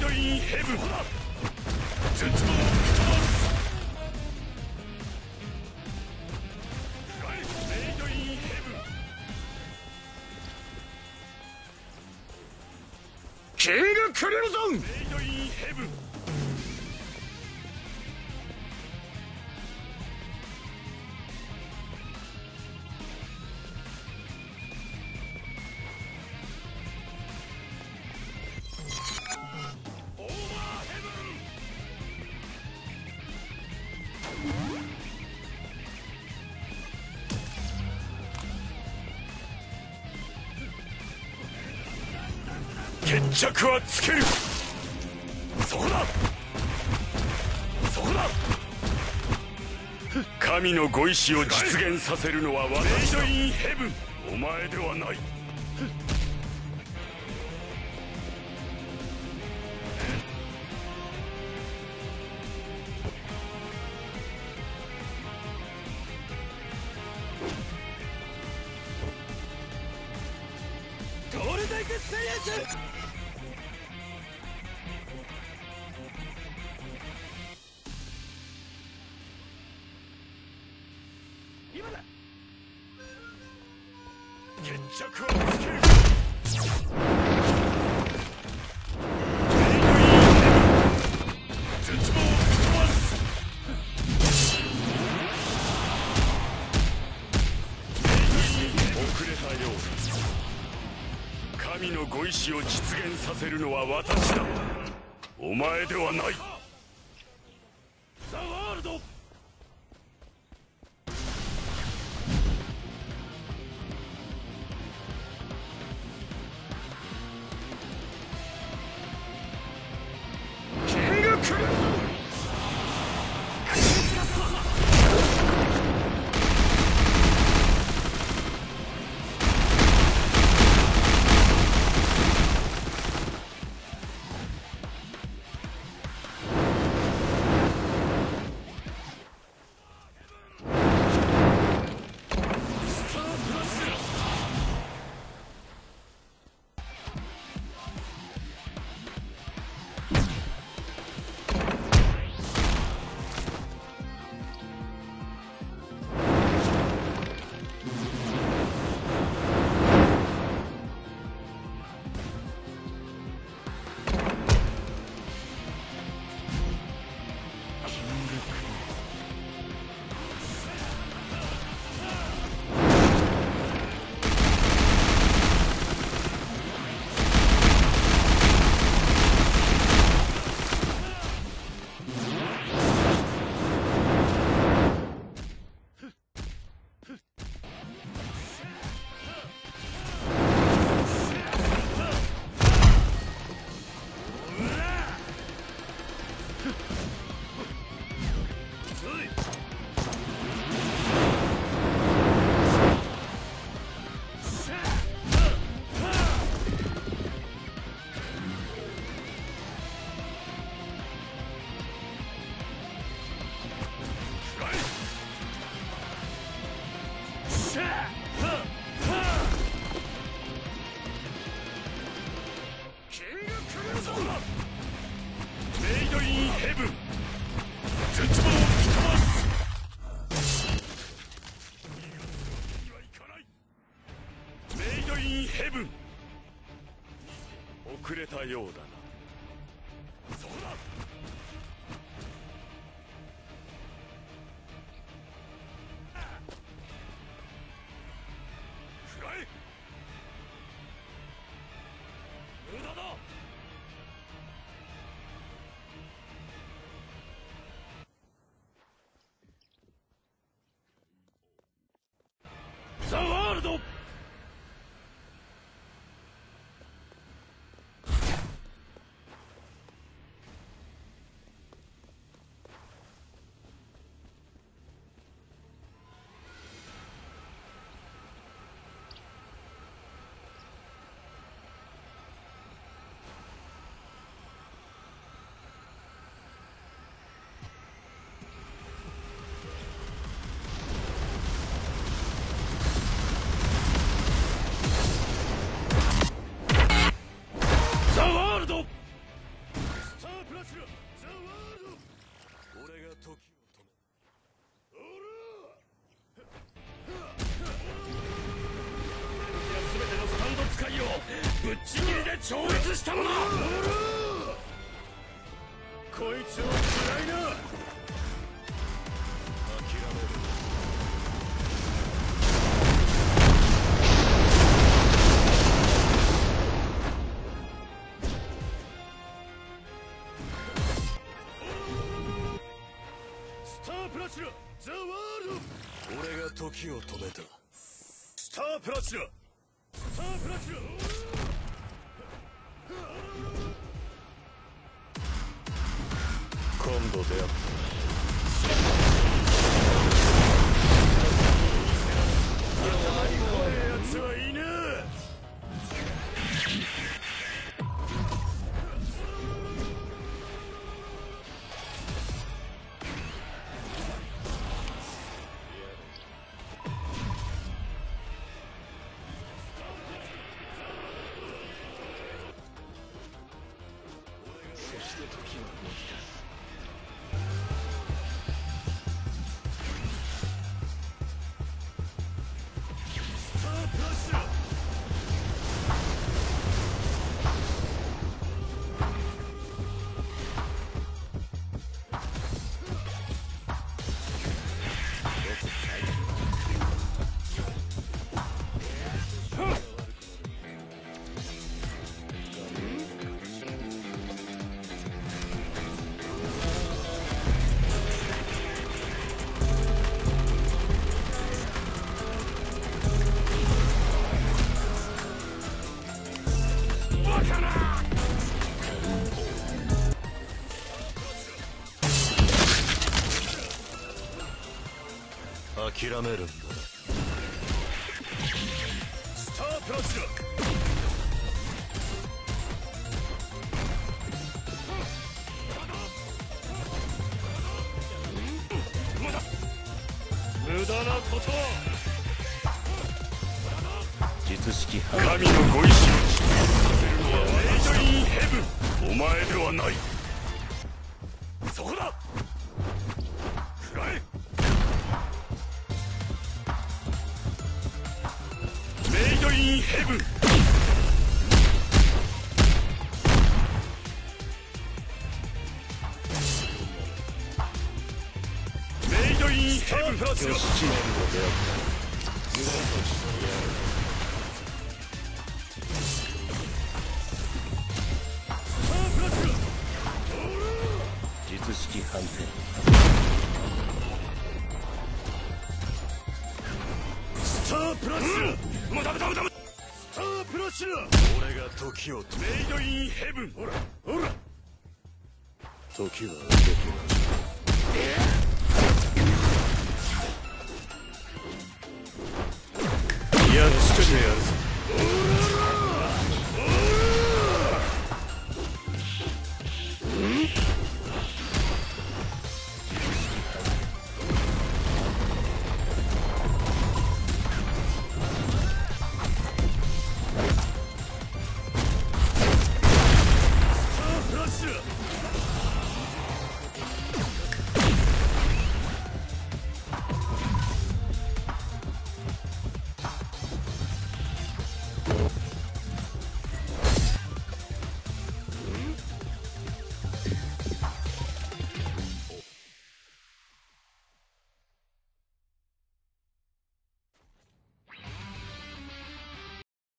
ドインヘブン。絶望を吹き飛ばす。メイドインヘブン。キングクリムゾン。メイドインヘブン。決着はつける。そこだ、そこだ。神のご意志を実現させるのは私だ。メイドインヘブン、お前ではない。どれだけ制約。今だ。決着をつける。絶望を吹き飛ばす。遅れたようだ。神のご意志を実現させるのは私だ。お前ではない。ザ・ワールド。メイドインヘブン。絶望を吹き飛ばす。メイドインヘブン。遅れたようだな。そこだ。食らえ。無駄だ。ザ・ワールド。 ぶっちぎりで超越したもの。こいつをつらいな。スタープラチナザワールド。俺が時を止めた。スタープラチナスタープラチナ。今度出会った頭に怖いやつはいねえ。そして時は動き出す。諦めるんだな。スタープラチナ。無駄なことは。術式神のご意志を実現させるのはメイドインヘブン、お前ではない。そこだ。食らえ。メイドインヘブン。メイドインヘブン。プラチナ。術式反転。スタープラチナ。もうダメダメダメ。スタープラチナ。俺が時を止め。メイドインヘブン。ほらほら。時は動きます。やっつけてやるぞ。